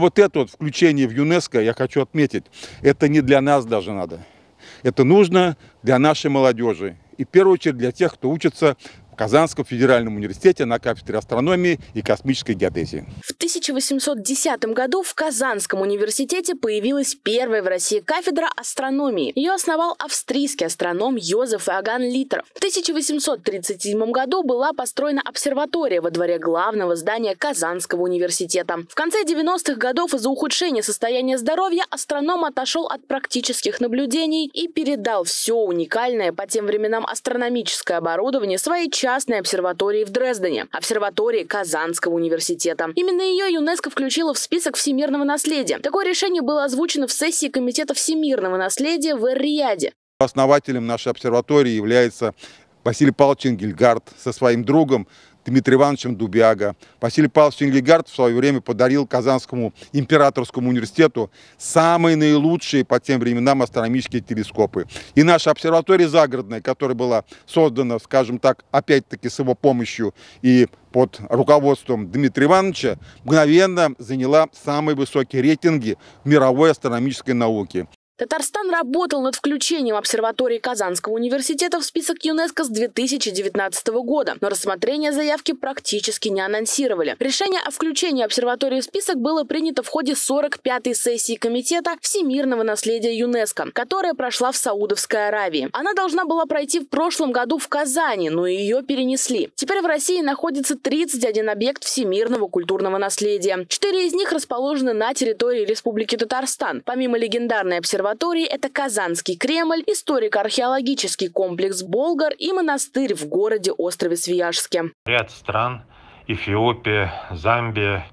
Вот это вот включение в ЮНЕСКО, я хочу отметить, это не для нас даже надо. Это нужно для нашей молодежи. И в первую очередь для тех, кто учится в Казанском федеральном университете на кафедре астрономии и космической геодезии. В 1810 году в Казанском университете появилась первая в России кафедра астрономии. Ее основал австрийский астроном Йозеф Иоганн Литтров. В 1837 году была построена обсерватория во дворе главного здания Казанского университета. В конце 90-х годов из-за ухудшения состояния здоровья астроном отошел от практических наблюдений и передал все уникальное по тем временам астрономическое оборудование своей частной обсерватории в Дрездене, обсерватории Казанского университета. Именно ее ЮНЕСКО включила в список всемирного наследия. Такое решение было озвучено в сессии Комитета всемирного наследия в Эр-Рияде. Основателем нашей обсерватории является Василий Павлович Энгельгард со своим другом Дмитрием Ивановичем Дубяга. Василий Павлович Энгельгард в свое время подарил Казанскому императорскому университету самые наилучшие по тем временам астрономические телескопы. И наша обсерватория загородная, которая была создана, скажем так, опять-таки с его помощью и под руководством Дмитрия Ивановича, мгновенно заняла самые высокие рейтинги в мировой астрономической науке. Татарстан работал над включением обсерватории Казанского университета в список ЮНЕСКО с 2019 года, но рассмотрение заявки практически не анонсировали. Решение о включении обсерватории в список было принято в ходе 45-й сессии Комитета всемирного наследия ЮНЕСКО, которая прошла в Саудовской Аравии. Она должна была пройти в прошлом году в Казани, но ее перенесли. Теперь в России находится 31 объект всемирного культурного наследия. 4 из них расположены на территории Республики Татарстан. Помимо легендарной обсерватории, это Казанский Кремль, историко-археологический комплекс Болгар и монастырь в городе-острове Свияжске. Ряд стран – Эфиопия, Замбия,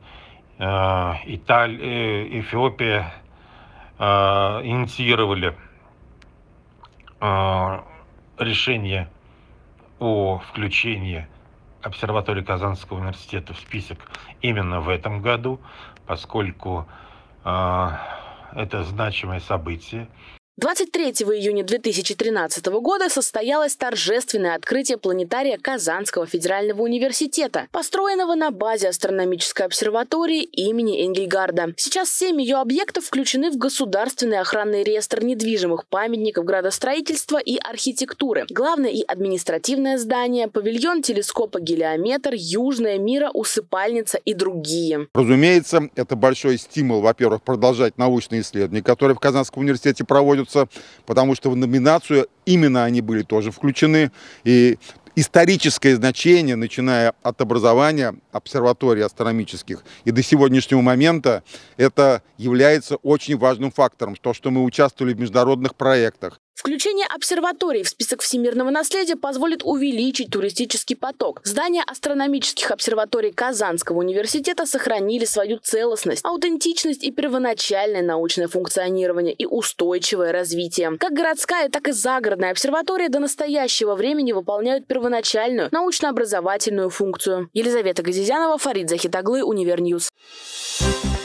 Эфиопия инициировали решение о включении обсерватории Казанского университета в список именно в этом году, поскольку это значимое событие. 23 июня 2013 года состоялось торжественное открытие планетария Казанского федерального университета, построенного на базе астрономической обсерватории имени Энгельгарда. Сейчас 7 ее объектов включены в Государственный охранный реестр недвижимых памятников градостроительства и архитектуры. Главное и административное здание, павильон телескопа «Гелиометр», Южная мира, усыпальница и другие. Разумеется, это большой стимул, во-первых, продолжать научные исследования, которые в Казанском университете проводятся, потому что в номинацию именно они были тоже включены. И историческое значение, начиная от образования обсерваторий астрономических и до сегодняшнего момента, это является очень важным фактором, то, что мы участвовали в международных проектах. Включение обсерваторий в список всемирного наследия позволит увеличить туристический поток. Здания астрономических обсерваторий Казанского университета сохранили свою целостность, аутентичность и первоначальное научное функционирование и устойчивое развитие. Как городская, так и загородная обсерватория до настоящего времени выполняют первоначальную научно-образовательную функцию. Елизавета Газизянова, Фарид Захитаглы, Универньюз.